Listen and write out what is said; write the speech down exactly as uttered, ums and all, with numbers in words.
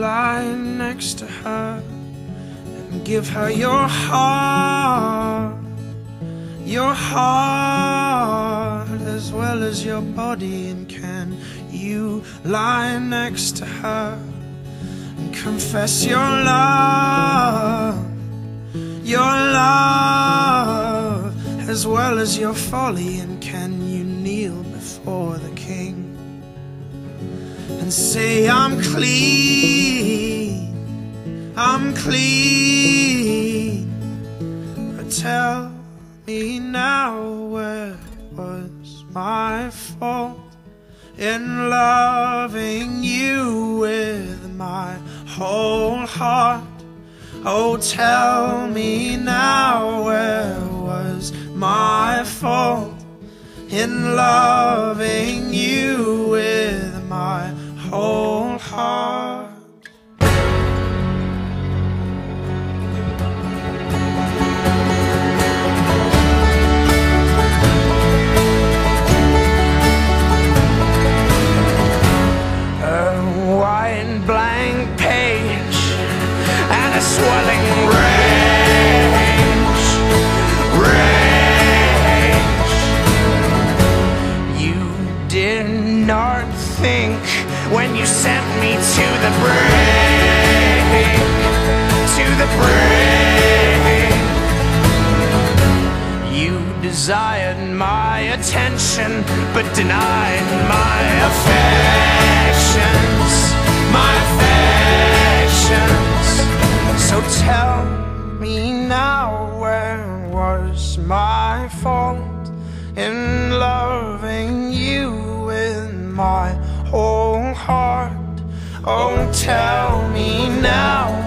lie next to her and give her your heart, your heart as well as your body? And can you lie next to her and confess your love, your love as well as your folly? And can you kneel before the King and say, I'm clean, I'm clean? But tell me now, where was my fault in loving you with my whole heart? Oh, tell me now, where was my fault in loving you with my whole heart? Blank page and a swelling rage, rage. You did not think when you sent me to the brink, to the brink. You desired my attention but denied my affections, my affections. So tell me now, where was my fault in loving you with my whole heart? Oh, tell me now,